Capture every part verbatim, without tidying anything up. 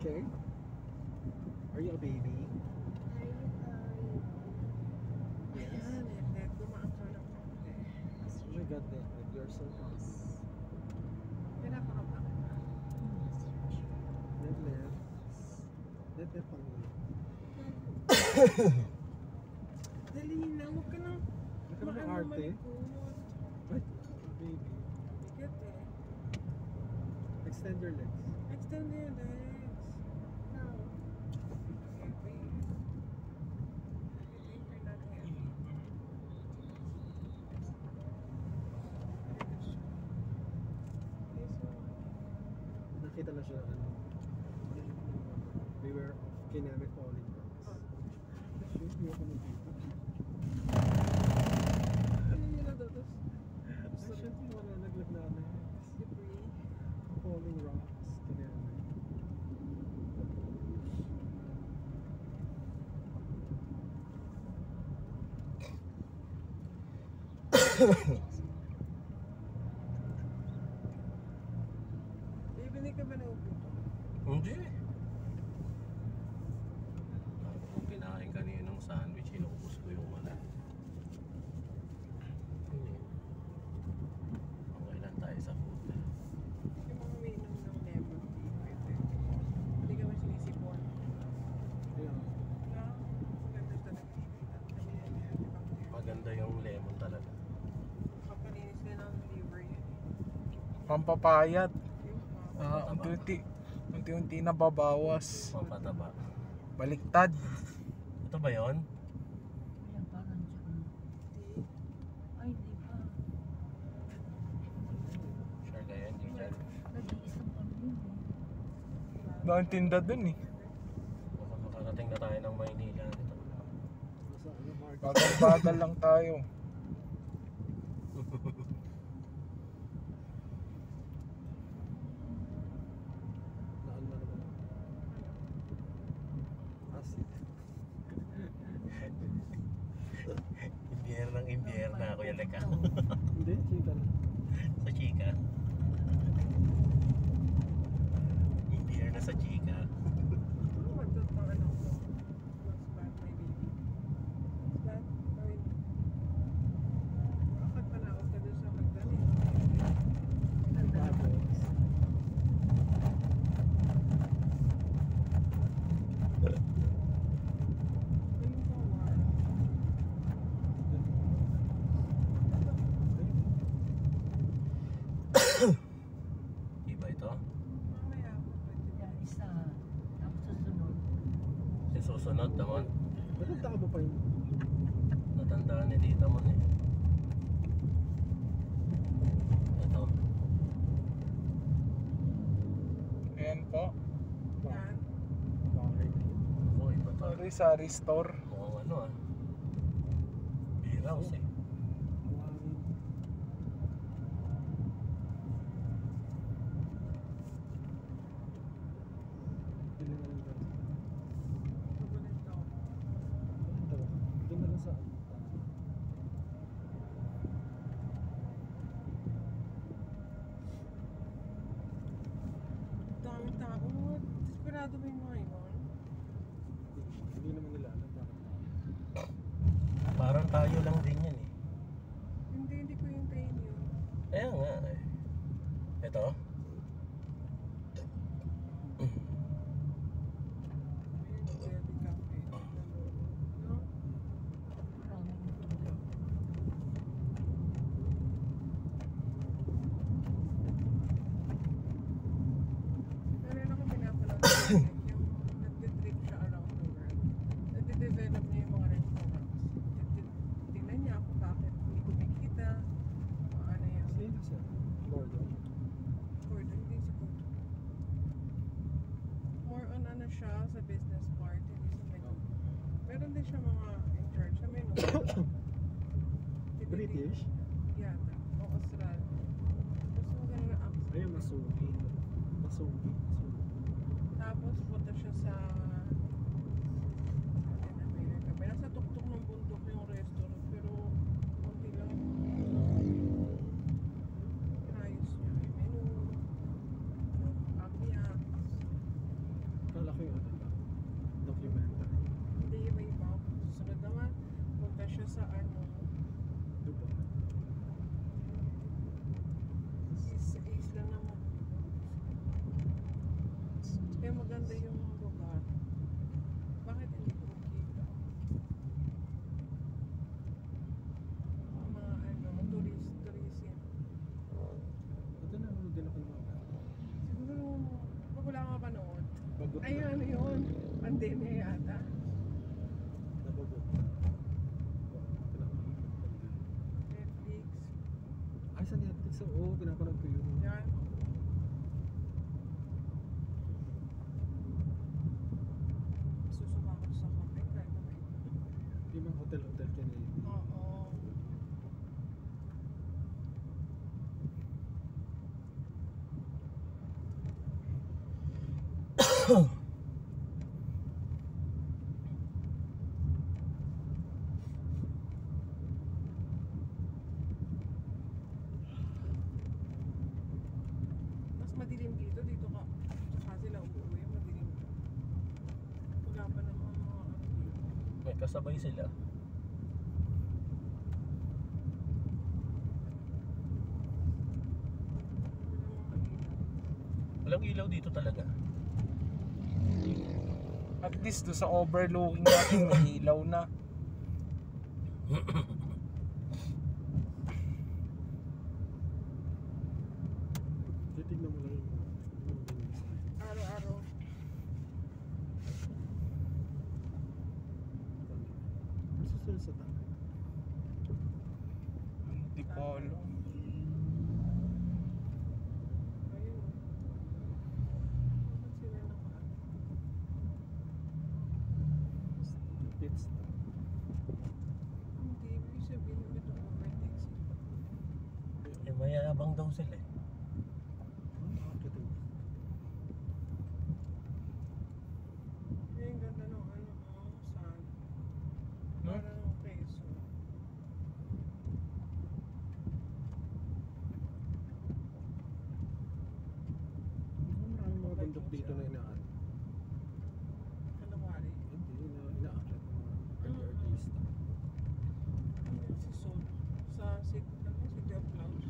Okay. Are you a baby? Yes. Ayan, net, dumaan ka lang. Oh my God, Net, Net, you're so fast. Pinapakabak. Net, Net. Net, Net, Panginoon. Dali na, huwag ka nang Huwag ka naman maano arte. malikot. Ay, baby. Bigat eh. Extend your legs. Extend your legs. Okay, wait. I think you're not heavy. Okay, so, Nakita na siya, ano, beware of kinemic falling rocks. Shoot, hindi ako nagkita. ano yun na datos? Actually, wala naglag na na Debris. falling rocks, kinemic. Bibili ka ba ng uputo? Hindi. Kung kinain kaninang sandwich, inubos ko yung wala. Hindi. Okay lang tayo sa food. Yung mga umiinom ng lemon tea, pwede. Hindi ka ba sinisipon? Yeah. No? Maganda talaga siya. Kami yan yan, di ba? Maganda yung lemon talaga. Kapalinis ka ng liver yun. Pampapayat. Yung mga Ah, unti-unti. Unti-unti na babawas. Pampataba. Baliktad. Ito ba yun? Ayan, parang dyan. tea. Ay, hindi pa. Sure ka yan, Ginger? Nag-iisang kami yun eh. Daan tinda dun eh. Baka makarating na tayo ng Maynila. Ito. Nasa ano, market. Bagal-bagal lang tayo. Naan na naman. Acid. Imbiyerna ng imbiyerna ako yan. Teka. Hindi, chika na. Sa chika. Imbiyerna sa chika. Ano ba ito pang ano ko? What's bad, my baby? What's bad? Or hindi? Bakit panawag ka doon sa magdali? Tapos, Ayun ko, war. Iba ito? Mamaya ako pwede. Yan, isa. Tapos susunod. Yung susunod naman. matanda ka ba pa yun? Natandaan ni tita mo eh. Ito. Ayan po. Yan. Bakit? Oo, iba to. Sorry, sari store. Mukhang ano ah. Beer house eh. Buhangin. Pili na lang dyan. Magulit daw. Ito, doon na lang sa ano. Daming tao. Desperado ba yung mga yun? Hindi naman nila alam bakit. Parang tayo lang din yan eh. Hindi, hindi ko hintayin yun. Kaya nga eh. Ito? Ayun, Jelly Cafe. No? Maraming tinda. Meron ako pinapanood like yung nagtitrip siya around the world. Nagde-develop niya yung mga restaurants. Nagti- Tingnan niya kung bakit hindi kumikita. Kung ano yung Sino siya? Gordon. Gordon, hindi si Gordon. More on ano siya sa business part. Hindi sa like, meron din siya mga in charge sa menu. British? Yata. O Australian. Gusto mo ganun na accent. Ayun, masugi. Masugi. Masugi. Tapos punta siya sa Latin America. May nasa tuktok ng bundok yung restaurant pero konti lang inayos niya yung menu, yung ambiance. Kano ako yung ano ba? Documentary. Hindi, iba iba. Susunod naman, punta siya sa ano, Dubai. is, isla naman. Kaya maganda yung lugar. Bakit hindi ko makita? Mga ano, tourist, tourism. Ito na, ano din ako naman. Siguro, wag wala ka panood. Bagot Ay, na. ano yun? Pandemya yata. Nabagot na. Pinapanood ko pa din. Netflix. Ay, sa Netflix. Oo, pinapanood ko yun. Yan. Susuka ko sa kape. Kahit na may... Yung mga hotel-hotel ka na yun. Oo. Mas madilim dito, dito ka. Saka sila uuwi, madilim. Wala pa naman mga ano dito. May kasabay sila. Wala mga ilaw. Walang ilaw dito talaga. At least do sa overlooking natin may ilaw na. Titignan mo lang yung mga yung mga design. Araw-araw. Ang susunod sa tayo. Hindi ko alam. Ayun. Bakit sila naka... Pit stop. Hindi, ibig sabihin mo ito overtake sila. Eh, mayabang daw sila eh. Ah, nakakita mo. Eh, ang ganda ng ano, oh, sun. No? Parang ng peso. Mukhang maraming mga bundok dito na inaan. Kalawari. Hindi, na inaakit ng mga artista. Ayun, si Sol. Sa City, ano, City of Clouds.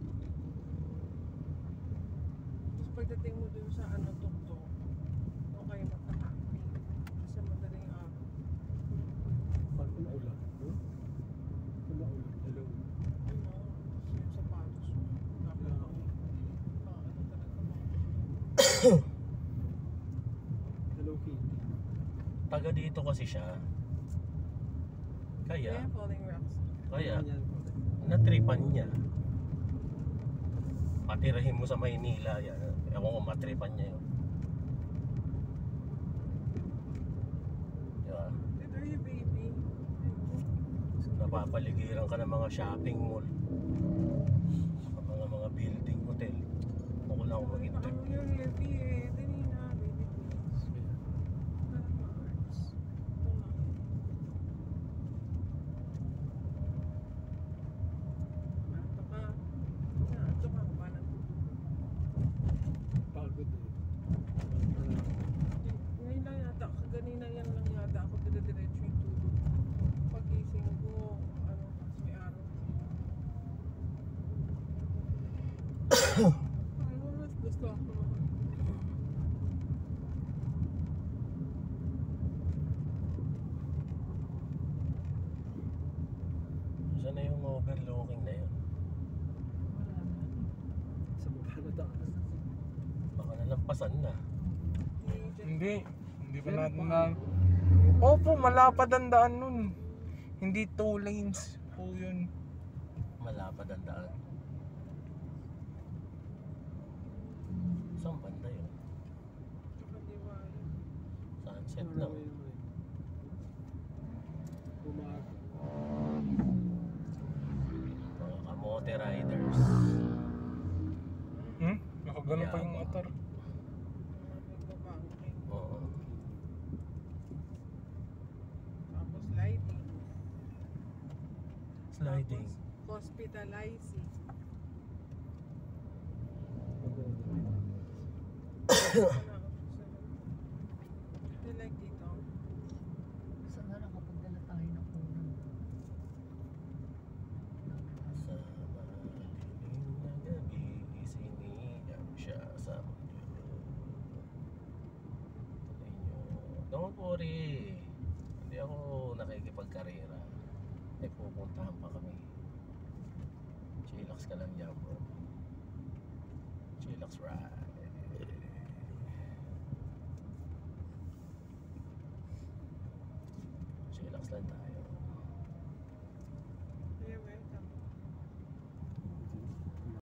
Tapos pagdating mo dun sa ano, Tokto, doon kayo magka-camping. Kasi madaling araw. Paano kung maulan? Hmm? Kung maulan, hello. Ano, yung sapatos mo. Dapat Yeah. ang, ah, ano talaga mo. Hello Kitty. Taga dito kasi siya. Kaya, Yeah, Falling Rocks. kaya, Yan, yan. natripan niya. Patirahin mo sa Maynila yan. Ewan ko, matripan niya yun. Diba? Dito yung baby. Napapaligiran ka ng mga shopping mall. Mga mga building, hotel. Ako lang ako mag-interview. Ang yung levy eh. Dali na, baby please. Parang ma-arts. Ito lang. Ito ka. Yan, ito ka. Parang Pagod eh. ngayon lang yata, kaganina yan lang yata ako dire-diretso yung tulog. Pagising ko, ano, mas may araw. Ano, mas gusto ako. Saan na yung overlooking na yun? Wala na. Sa mukha na daan. Baka nalampasan na. Hindi. Hindi pa Pero natin pa- na... Opo, malapad ang daan nun. Hindi two lanes po yun. Malapad ang daan. Saan banda yun? Kapadiwala. Sunset Marami lang. naman eh. Umaga. Mga kamote riders. Hmm? Nakagano pa yung Yeah. motor. Nagbabangking. Oo. Tapos lighting. Sliding. Tapos hospitalizing. May pupuntahan pa kami. Chillax ka lang dyan, bro. Chillax ride. Chillax lang tayo.